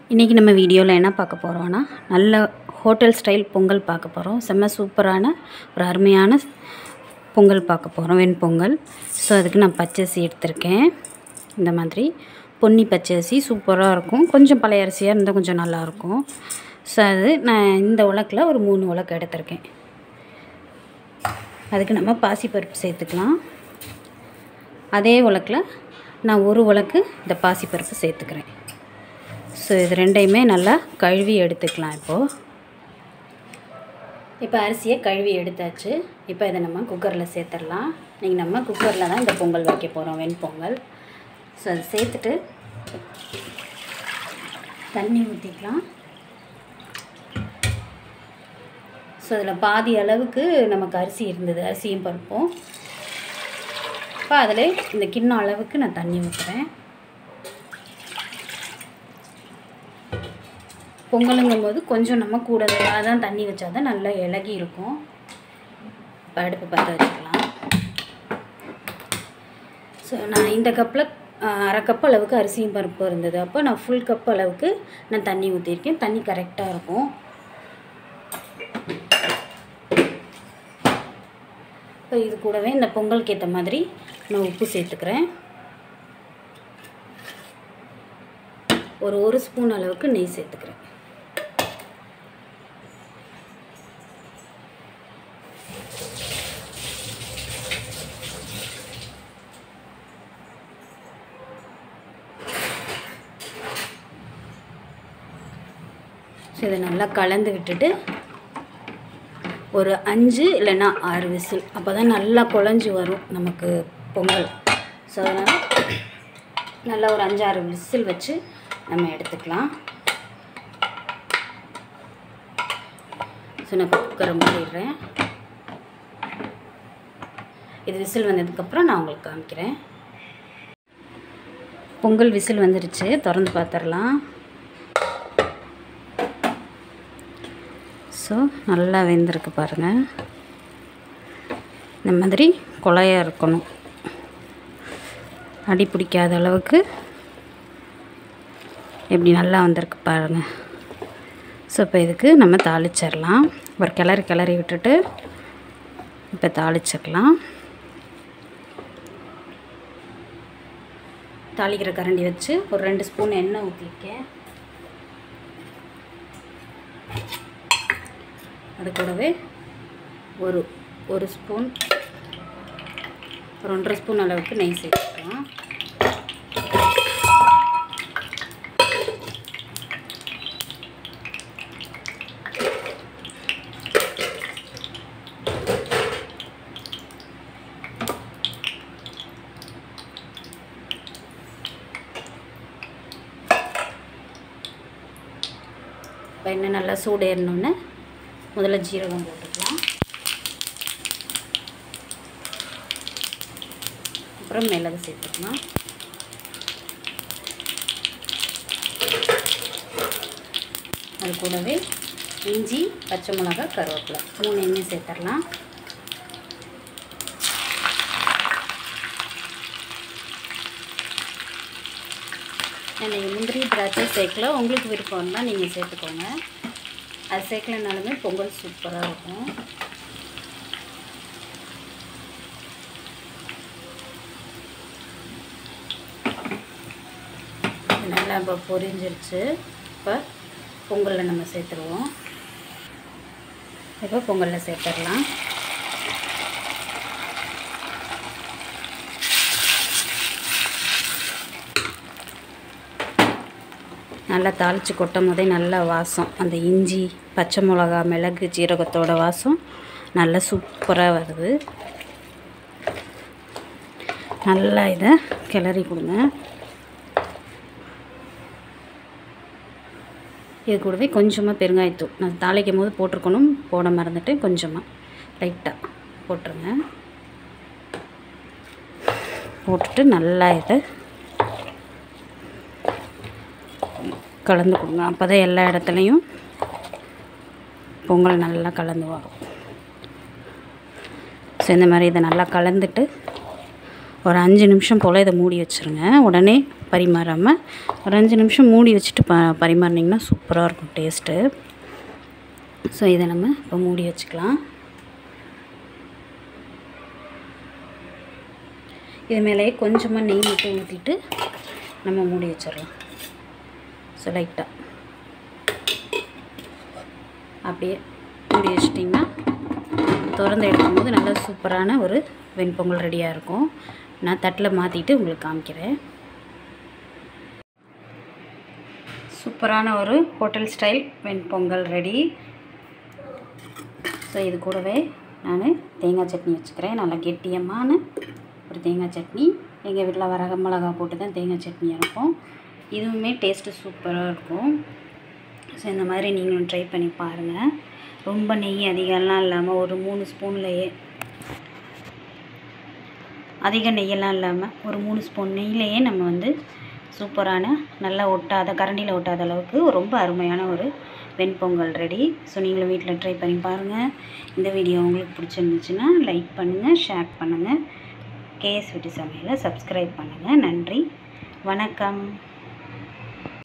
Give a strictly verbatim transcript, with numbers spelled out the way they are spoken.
இன்றைக்கி நம்ம வீடியோவில் என்ன பார்க்க போகிறோன்னா நல்ல ஹோட்டல் ஸ்டைல் பொங்கல் பார்க்க போகிறோம். செம்ம சூப்பரான ஒரு அருமையான பொங்கல் பார்க்க போகிறோம், வெண்பொங்கல். ஸோ அதுக்கு நான் பச்சரிசி எடுத்திருக்கேன். இந்த மாதிரி பொன்னி பச்சரிசி சூப்பராக இருக்கும். கொஞ்சம் பழைய அரிசியாக இருந்தால் கொஞ்சம் நல்லாயிருக்கும். ஸோ அது நான் இந்த உலக்கில் ஒரு மூணு உலக்கு எடுத்திருக்கேன். அதுக்கு நம்ம பாசிப்பருப்பு சேர்த்துக்கலாம். அதே உலக்கில் நான் ஒரு உலக்கு இந்த பாசிப்பருப்பு சேர்த்துக்கிறேன். ஸோ இது ரெண்டையுமே நல்லா கழுவி எடுத்துக்கலாம். இப்போது இப்போ அரிசியை கழுவி எடுத்தாச்சு. இப்போ இதை நம்ம குக்கரில் சேர்த்துடலாம். நீங்கள் நம்ம குக்கரில் தான் இந்த பொங்கல் வைக்க போகிறோம், வெண்பொங்கல். ஸோ அதை சேர்த்துட்டு தண்ணி ஊற்றிக்கலாம். ஸோ அதில் பாதி அளவுக்கு நமக்கு அரிசி இருந்தது, அரிசியும் பருப்பும். இப்போ அதில் இந்த கிண்ணம் அளவுக்கு நான் தண்ணி ஊற்றுறேன். பொங்கலுங்கும் போது கொஞ்சம் நம்ம கூட தான் தண்ணி வச்சா தான் நல்லா இலகி இருக்கும். இப்போ அடுப்பு பற்ற வச்சுக்கலாம். ஸோ நான் இந்த கப்பில் அரை கப் அளவுக்கு அரிசியும் பருப்பு இருந்தது. அப்போ நான் ஃபுல் கப் அளவுக்கு நான் தண்ணி ஊற்றிருக்கேன். தண்ணி கரெக்டாக இருக்கும். இப்போ இது கூடவே இந்த பொங்கலுக்கு ஏற்ற மாதிரி நான் உப்பு சேர்த்துக்கிறேன். ஒரு ஒரு ஸ்பூன் அளவுக்கு நெய் சேர்த்துக்கிறேன். ஸோ இதை நல்லா கலந்து விட்டுட்டு ஒரு அஞ்சு இல்லைன்னா ஆறு விசில், அப்போ தான் நல்லா குழஞ்சி வரும் நமக்கு பொங்கல். ஸோ அதனால் நல்லா ஒரு அஞ்சாறு விசில் வச்சு நம்ம எடுத்துக்கலாம். ஸோ நான் குக்கரை மூடிடுறேன். இது விசில் வந்ததுக்கப்புறம் நான் உங்களுக்கு காமிக்கிறேன். பொங்கல் விசில் வந்துடுச்சு, திறந்து பார்த்துடலாம். ஸோ நல்லா வெந்திருக்கு பாருங்கள். இந்த மாதிரி குழையாக இருக்கணும், அடி பிடிக்காத அளவுக்கு எப்படி நல்லா வந்திருக்கு பாருங்கள். ஸோ இப்போ இதுக்கு நம்ம தாளிச்சிடலாம். ஒரு கிளறி கிளறி விட்டுட்டு இப்போ தாளிச்சிடலாம். தாளிக்கிற கரண்டி வச்சு ஒரு ரெண்டு ஸ்பூன் எண்ணெய் ஊற்றிருக்கேன். அது கூடவே ஒரு ஒரு ஸ்பூன் ஒரு ஒன்றரை ஸ்பூன் அளவுக்கு நெய் சேர்த்துக்கலாம். இப்போ எண்ணெய் நல்லா சூடு ஏறணுன்னு முதல்ல ஜீரகம் போட்டுக்கலாம். அப்புறம் மிளகு சேர்த்துக்கலாம். அது கூடவே இஞ்சி, பச்சை மிளகாய், கருவேப்பிலை மூணு எண்ணெய் சேர்த்துடலாம். நீங்கள் முந்திரி திராட்சை சேர்க்கல, உங்களுக்கு விருப்பம் இருந்தால் நீங்கள் சேர்த்துக்கோங்க. அது சேர்க்கலனாலுமே பொங்கல் சூப்பராக இருக்கும். நல்லா இப்போ பொரிஞ்சிருச்சு. இப்போ பொங்கலில் நம்ம சேர்த்துருவோம். இப்போ பொங்கலில் சேர்த்துடலாம். நல்லா தாளித்து கொட்டும் போதே நல்லா வாசம், அந்த இஞ்சி, பச்சை மிளகா, மிளகு, ஜீரகத்தோட வாசம் நல்லா சூப்பராக வருது. நல்லா இதை கிளறி கொடுங்க. இது கூடவே கொஞ்சமாக பெருங்காயத்தூள் நான் தாளிக்கும் போது போட்டிருக்கணும், போட மறந்துட்டு கொஞ்சமாக லைட்டாக போட்டுருங்க. போட்டுட்டு நல்லா இதை கலந்து கொடுங்க. அப்போ தான் எல்லா இடத்துலையும் பொங்கல் நல்லா கலந்து வரும். ஸோ இந்த மாதிரி இதை நல்லா கலந்துட்டு ஒரு அஞ்சு நிமிஷம் போல் இதை மூடி வச்சுருங்க. உடனே பரிமாறாமல் ஒரு அஞ்சு நிமிஷம் மூடி வச்சுட்டு ப பரிமாறினீங்கன்னா சூப்பராக இருக்கும் டேஸ்ட்டு. ஸோ இதை நம்ம இப்போ மூடி வச்சுக்கலாம். இது மேலேயே கொஞ்சமாக நெய் மட்டும் ஊற்றிட்டு நம்ம மூடி வச்சிடலாம். ஸோ லைட்டாக அப்படியே மூடி வச்சிட்டிங்கன்னா திறந்து எடுக்கும்போது நல்லா சூப்பரான ஒரு வெண்பொங்கல் ரெடியாக இருக்கும். நான் தட்டில் மாற்றிட்டு உங்களுக்கு காமிக்கிறேன். சூப்பரான ஒரு hotel style venpongal ready. So இது கூடவே நான் தேங்காய் சட்னி வச்சுக்கிறேன். நல்லா கெட்டியமான ஒரு தேங்காய் சட்னி. எங்கள் வீட்டில் வரக மிளகா போட்டு தான் தேங்காய் சட்னி இருக்கும். இதுவுமே டேஸ்ட்டு சூப்பராக இருக்கும். ஸோ இந்த மாதிரி நீங்களும் ட்ரை பண்ணி பாருங்கள். ரொம்ப நெய் அதிகம்லாம் இல்லாமல் ஒரு மூணு ஸ்பூன்லேயே அதிக நெய்யெல்லாம் இல்லாமல் ஒரு மூணு ஸ்பூன் நெய்யிலையே நம்ம வந்து சூப்பரான நல்லா ஒட்டாத கரண்டியில் ஒட்டாத அளவுக்கு ரொம்ப அருமையான ஒரு வெண்பொங்கல் ரெடி. ஸோ நீங்களும் வீட்டில் ட்ரை பண்ணி பாருங்கள். இந்த வீடியோ உங்களுக்கு பிடிச்சிருந்துச்சுன்னா லைக் பண்ணுங்கள், ஷேர் பண்ணுங்கள், கேஎஸ் வீட்டு சமையலை சப்ஸ்கிரைப் பண்ணுங்கள். நன்றி, வணக்கம்.